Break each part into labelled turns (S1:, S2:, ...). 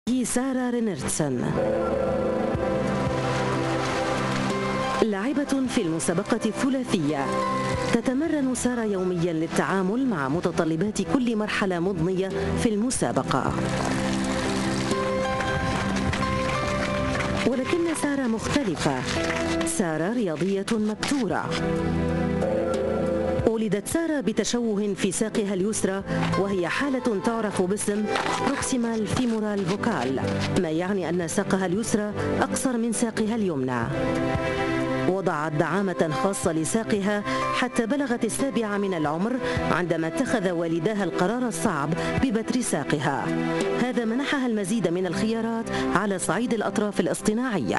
S1: سارة رينارتسون، لاعبة في المسابقة الثلاثية. تتمرن سارة يوميا للتعامل مع متطلبات كل مرحلة مضنية في المسابقة، ولكن سارة مختلفة. سارة رياضية مبتورة. ولدت سارة بتشوه في ساقها اليسرى، وهي حالة تعرف باسم بروكسيمال فيمورال فوكال، ما يعني أن ساقها اليسرى أقصر من ساقها اليمنى. وضعت دعامة خاصة لساقها حتى بلغت 7 من العمر، عندما اتخذ والداها القرار الصعب ببتر ساقها. هذا منحها المزيد من الخيارات على صعيد الأطراف الاصطناعية.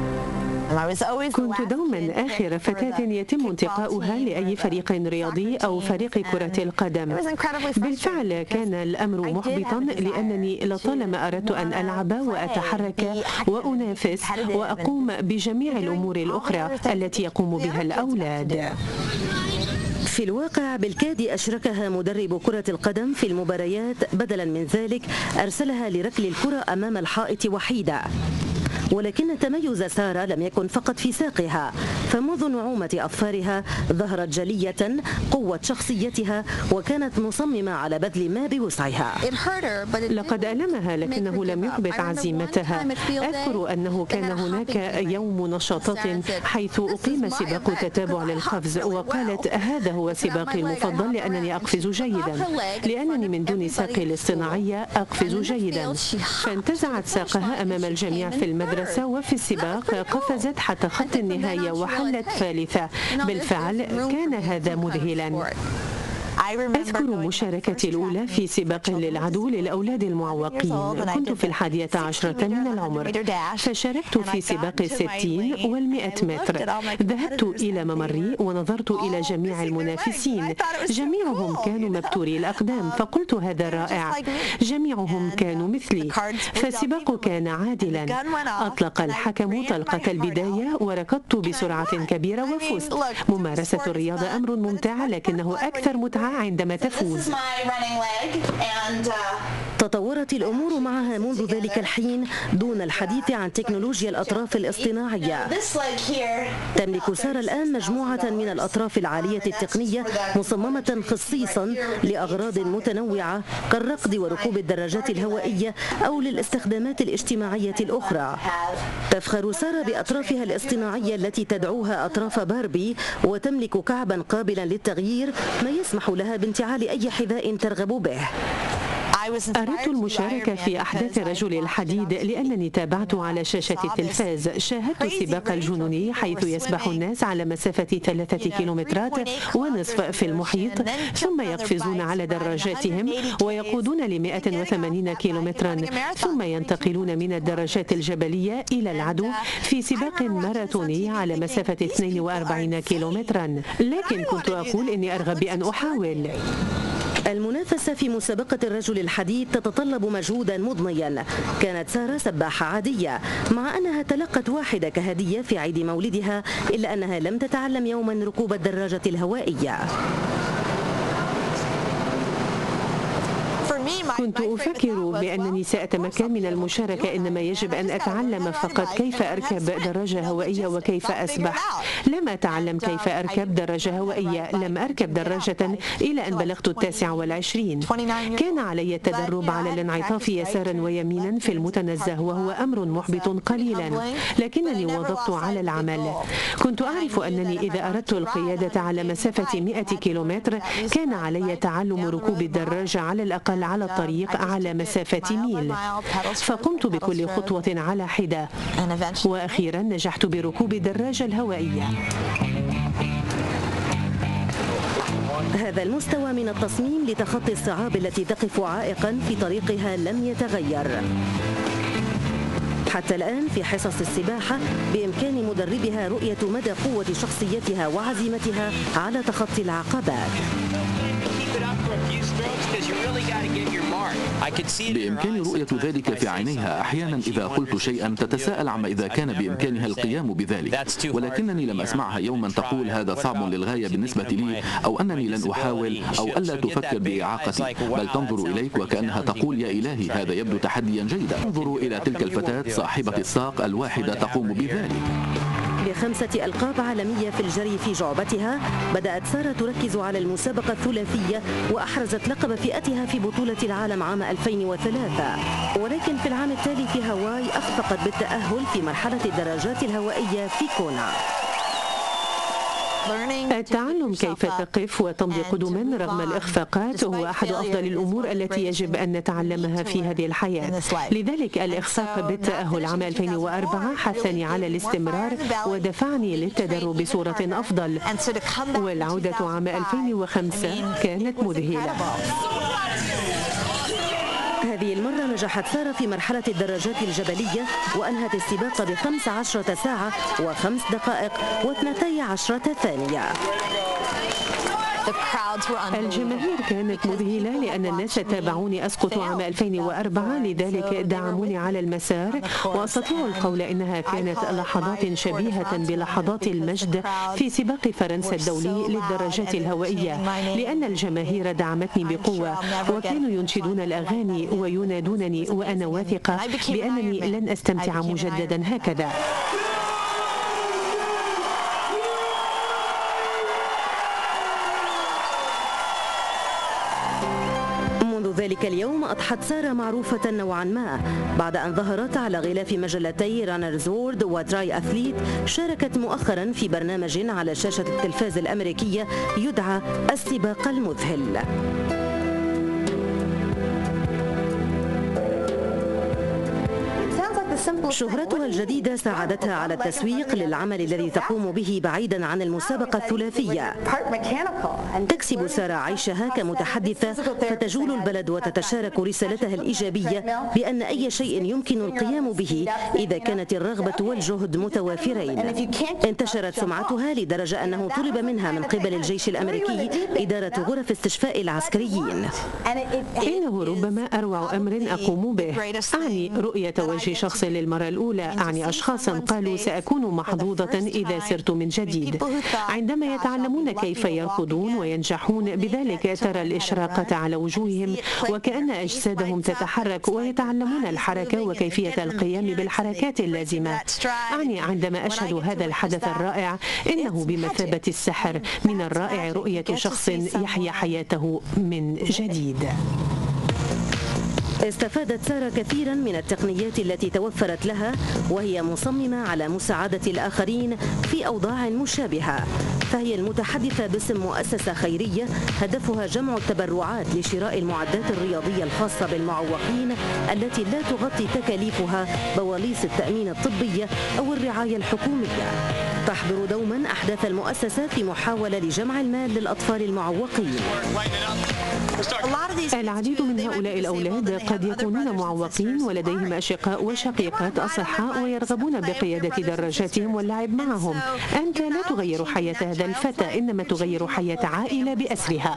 S2: كنت دوما آخر فتاة يتم انتقاؤها لأي فريق رياضي أو فريق كرة القدم. بالفعل كان الأمر محبطا، لأنني لطالما أردت أن ألعب وأتحرك وأنافس وأقوم بجميع الأمور الأخرى التي يقوم بها الأولاد.
S1: في الواقع بالكاد أشركها مدرب كرة القدم في المباريات، بدلا من ذلك أرسلها لركل الكرة أمام الحائط وحيدة. ولكن تميز سارة لم يكن فقط في ساقها، فمنذ نعومة أظفارها ظهرت جلية قوة شخصيتها، وكانت مصممة على بذل ما بوسعها.
S2: لقد ألمها، لكنه لم يحبط عزيمتها. أذكر أنه كان هناك يوم نشاطات حيث أقيم سباق تتابع للقفز، وقالت هذا هو سباقي المفضل لأنني أقفز جيدا، لأنني من دون ساقي الاصطناعية أقفز جيدا. فانتزعت ساقها أمام الجميع في المدرسة، وفي السباق قفزت حتى خط النهاية وحلت ثالثة. بالفعل كان هذا مذهلا. أذكر مشاركتي الأولى في سباق للعدو للأولاد المعوقين. كنت في 11 من العمر، فشاركت في سباق 60 وال100 متر. ذهبت إلى ممري ونظرت إلى جميع المنافسين، جميعهم كانوا مبتوري الأقدام، فقلت هذا رائع، جميعهم كانوا مثلي، فالسباق كان عادلا. أطلق الحكم طلقة البداية وركضت بسرعة كبيرة وفزت. ممارسة الرياضة أمر ممتع، لكنه أكثر متعة عندما تفوز.
S1: تطورت الأمور معها منذ ذلك الحين دون الحديث عن تكنولوجيا الأطراف الاصطناعية. تملك سارة الآن مجموعة من الأطراف العالية التقنية مصممة خصيصا لأغراض متنوعة كالركض وركوب الدراجات الهوائية أو للاستخدامات الاجتماعية الأخرى. تفخر سارة بأطرافها الاصطناعية التي تدعوها أطراف باربي، وتملك كعبا قابلا للتغيير، ما يسمح لها بانتعال أي حذاء ترغب به.
S2: أردت المشاركة في أحداث رجل الحديد لأنني تابعت على شاشة التلفاز. شاهدت السباق الجنوني حيث يسبح الناس على مسافة 3 كيلومترات ونصف في المحيط، ثم يقفزون على دراجاتهم ويقودون ل180 كيلومترا، ثم ينتقلون من الدراجات الجبلية إلى العدو في سباق ماراثوني على مسافة 42 كيلومترا. لكن كنت أقول إني أرغب بأن أحاول.
S1: المنافسة في مسابقة الرجل الحديد تتطلب مجهودا مضنيا. كانت سارة سباحة عادية، مع أنها تلقت واحدة كهدية في عيد مولدها، إلا أنها لم تتعلم يوما ركوب الدراجة الهوائية.
S2: كنت أفكر بأنني سأتمكن من المشاركة، إنما يجب أن أتعلم فقط كيف أركب دراجة هوائية وكيف أسبح. لم أتعلم كيف أركب دراجة هوائية، لم أركب دراجة إلى أن بلغت 29. كان علي التدرب على الانعطاف يسارا ويمينا في المتنزه، وهو أمر محبط قليلا، لكنني واظبت على العمل. كنت أعرف أنني إذا أردت القيادة على مسافة 100 كيلومتر كان علي تعلم ركوب الدراجة على الأقل على الطريق على مسافة ميل، فقمت بكل خطوة على حدة، وأخيرا نجحت بركوب الدراجة الهوائية.
S1: هذا المستوى من التصميم لتخطي الصعاب التي تقف عائقا في طريقها لم يتغير. حتى الآن في حصص السباحة بإمكان مدربها رؤية مدى قوة شخصيتها وعزيمتها على تخطي العقبات.
S3: بإمكاني رؤية ذلك في عينيها. أحيانا إذا قلت شيئا تتساءل عما إذا كان بإمكانها القيام بذلك، ولكنني لم أسمعها يوما تقول هذا صعب للغاية بالنسبة لي، أو أنني لن أحاول، أو ألا تفكر بإعاقتي، بل تنظر إليك وكأنها تقول يا إلهي هذا يبدو تحديا جيدا. انظروا إلى تلك الفتاة صاحبة الساق الواحدة تقوم بذلك.
S1: ب5 ألقاب عالمية في الجري في جعبتها، بدأت سارة تركز على المسابقة الثلاثية وأحرزت لقب فئتها في بطولة العالم عام 2003، ولكن في العام التالي في هاواي أخفقت بالتأهل في مرحلة الدراجات الهوائية في كونا.
S2: التعلم كيف تقف وتمضي قدما رغم الإخفاقات هو أحد أفضل الأمور التي يجب أن نتعلمها في هذه الحياة. لذلك الإخفاق بالتأهل عام 2004 حثني على الاستمرار ودفعني للتدرب بصورة أفضل، والعودة عام 2005 كانت مذهلة.
S1: هذه المرة نجحت سارة في مرحلة الدراجات الجبلية وأنهت السباق ب15 ساعة و5 دقائق و12 ثانية.
S2: الجماهير كانت مذهلة لأن الناس تابعوني أسقط عام 2004، لذلك دعموني على المسار، وأستطيع القول إنها كانت لحظات شبيهة بلحظات المجد في سباق فرنسا الدولي للدراجات الهوائية، لأن الجماهير دعمتني بقوة وكانوا ينشدون الأغاني وينادونني، وأنا واثقة بأنني لن أستمتع مجددا هكذا.
S1: ذلك اليوم أضحت سارة معروفة نوعا ما بعد أن ظهرت على غلاف مجلتي رانرز وورد وتراي أثليت. شاركت مؤخرا في برنامج على شاشة التلفاز الأمريكية يدعى السباق المذهل. شهرتها الجديدة ساعدتها على التسويق للعمل الذي تقوم به بعيدا عن المسابقة الثلاثية. تكسب سارة عيشها كمتحدثة، فتجول البلد وتتشارك رسالتها الإيجابية بأن أي شيء يمكن القيام به إذا كانت الرغبة والجهد متوافرين. انتشرت سمعتها لدرجة أنه طلب منها من قبل الجيش الأمريكي إدارة غرف استشفاء العسكريين.
S2: إنه ربما أروع أمر أقوم به. أعني رؤية وجه شخص للمرة الأولى، أعني أشخاصا قالوا سأكون محظوظة إذا سرت من جديد. عندما يتعلمون كيف يركضون وينجحون بذلك ترى الإشراقة على وجوههم وكأن أجسادهم تتحرك، ويتعلمون الحركة وكيفية القيام بالحركات اللازمة. أعني عندما أشهد هذا الحدث الرائع إنه بمثابة السحر. من الرائع رؤية شخص يحيا حياته من جديد.
S1: استفادت سارة كثيرا من التقنيات التي توفرت لها، وهي مصممة على مساعدة الآخرين في أوضاع مشابهة. فهي المتحدثة باسم مؤسسة خيرية هدفها جمع التبرعات لشراء المعدات الرياضية الخاصة بالمعوقين التي لا تغطي تكاليفها بواليص التأمين الطبية أو الرعاية الحكومية. تحضر دوما أحداث المؤسسة في محاولة لجمع المال للأطفال المعوقين.
S2: العديد من هؤلاء الأولاد قد يكونون معوقين ولديهم أشقاء وشقيقات أصحاء ويرغبون بقيادة دراجاتهم واللعب معهم. أنت لا تغير حياة هذا الفتى، إنما تغير حياة عائلة بأسرها.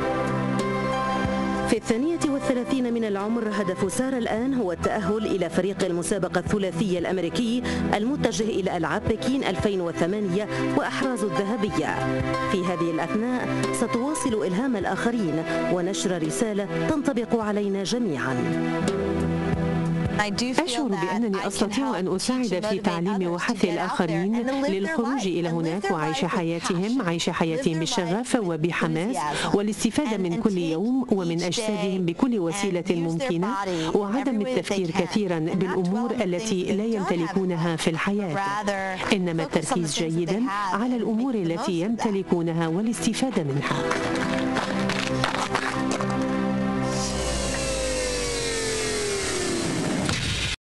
S1: في 32 من العمر هدف سارة الآن هو التأهل إلى فريق المسابقة الثلاثية الأمريكي المتجه إلى ألعاب بكين 2008 وإحراز الذهبية. في هذه الأثناء ستواصل إلهام الآخرين ونشر رسالة تنطبق علينا جميعا.
S2: أشعر بأنني أستطيع أن أساعد في تعليم وحث الآخرين للخروج إلى هناك وعيش حياتهم، عيش حياتهم بشغف وبحماس، والاستفادة من كل يوم ومن أجسادهم بكل وسيلة ممكنة، وعدم التفكير كثيرا بالأمور التي لا يمتلكونها في الحياة، إنما التركيز جيدا على الأمور التي يمتلكونها والاستفادة منها.